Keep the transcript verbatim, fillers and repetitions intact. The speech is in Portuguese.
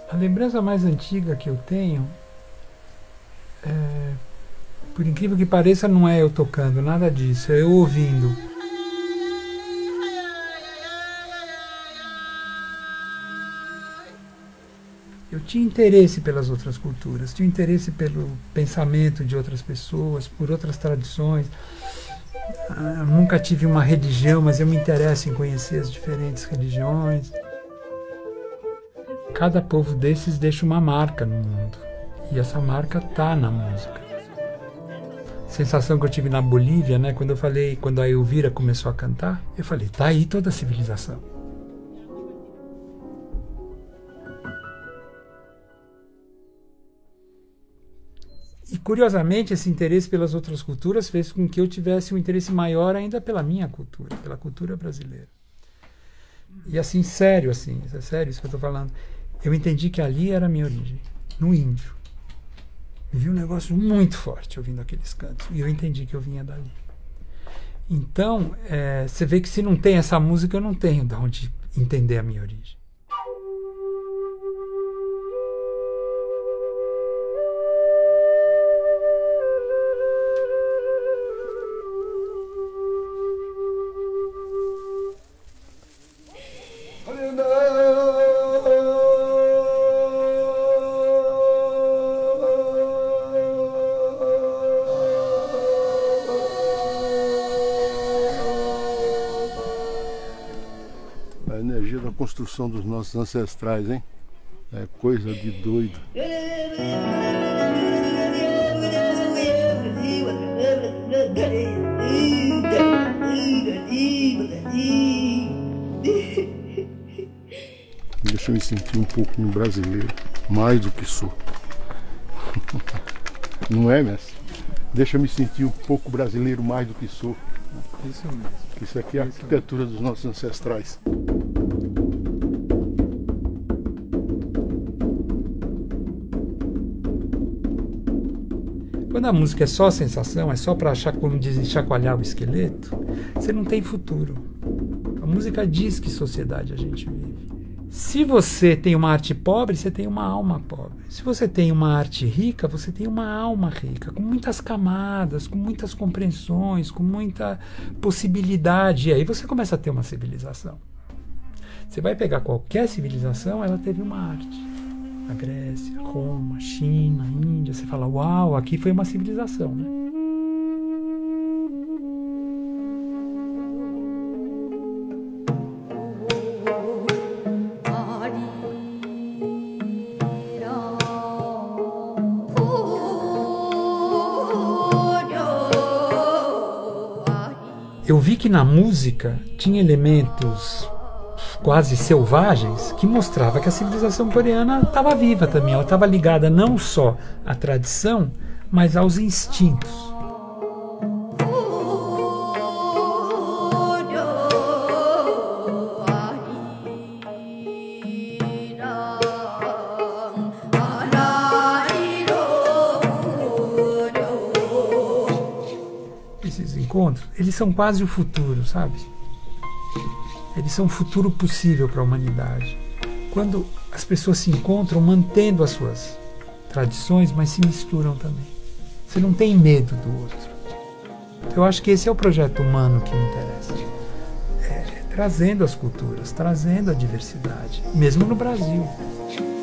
A lembrança mais antiga que eu tenho, é, por incrível que pareça, não é eu tocando, nada disso, é eu ouvindo. Eu tinha interesse pelas outras culturas, tinha interesse pelo pensamento de outras pessoas, por outras tradições. Eu nunca tive uma religião, mas eu me interesso em conhecer as diferentes religiões. Cada povo desses deixa uma marca no mundo, e essa marca está na música. A sensação que eu tive na Bolívia, né, quando eu falei, quando a Elvira começou a cantar, eu falei, tá aí toda a civilização. E, curiosamente, esse interesse pelas outras culturas fez com que eu tivesse um interesse maior ainda pela minha cultura, pela cultura brasileira. E assim, sério, assim, é sério isso que eu estou falando. Eu entendi que ali era a minha origem, no índio. Me vi um negócio muito forte ouvindo aqueles cantos, e eu entendi que eu vinha dali. Então, é, você vê que se não tem essa música, eu não tenho de onde entender a minha origem. A energia da construção dos nossos ancestrais, hein? É coisa de doido. Deixa eu me sentir um pouco um brasileiro, mais do que sou. Não é, mestre? Deixa eu me sentir um pouco brasileiro, mais do que sou. Isso mesmo. Isso aqui é a arquitetura dos nossos ancestrais. Quando a música é só sensação, é só para, como dizem, chacoalhar o esqueleto, você não tem futuro. A música diz que sociedade a gente vive. Se você tem uma arte pobre, você tem uma alma pobre. Se você tem uma arte rica, você tem uma alma rica, com muitas camadas, com muitas compreensões, com muita possibilidade. E aí você começa a ter uma civilização. Você vai pegar qualquer civilização, ela teve uma arte. A Grécia, Roma, China, Índia, você fala, uau, aqui foi uma civilização, né? Eu vi que na música tinha elementos quase selvagens que mostrava que a civilização coreana estava viva também. Ela estava ligada não só à tradição, mas aos instintos. Esses encontros, eles são quase o futuro, sabe? Eles são um futuro possível para a humanidade. Quando as pessoas se encontram mantendo as suas tradições, mas se misturam também. Você não tem medo do outro. Eu acho que esse é o projeto humano que me interessa. É, trazendo as culturas, trazendo a diversidade, mesmo no Brasil.